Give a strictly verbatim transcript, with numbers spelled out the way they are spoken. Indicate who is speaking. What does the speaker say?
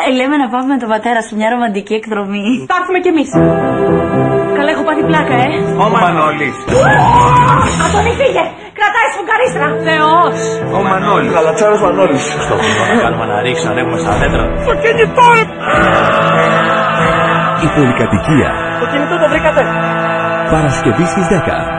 Speaker 1: Ε, λέμε να πάμε με τον πατέρα σε μια ρομαντική εκδρομή.
Speaker 2: Θα έρθουμε κι εμείς.
Speaker 1: Καλά, έχω πάθει πλάκα, ε.
Speaker 3: Ο Μανώλης.
Speaker 2: Αντώνη, φύγε! Κρατάει σφουγγαρίστρα!
Speaker 1: Θεός!
Speaker 3: Ο Μανώλης.
Speaker 4: Καλατσάρος Μανώλης.
Speaker 5: Στο που θα κάνουμε να ρίξουν, ανέβουμε στα δέντρα.
Speaker 4: Το κινητό!
Speaker 6: Η πολυκατοικία.
Speaker 4: Το κινητό το βρήκατε.
Speaker 6: Παρασκευή στις δέκα.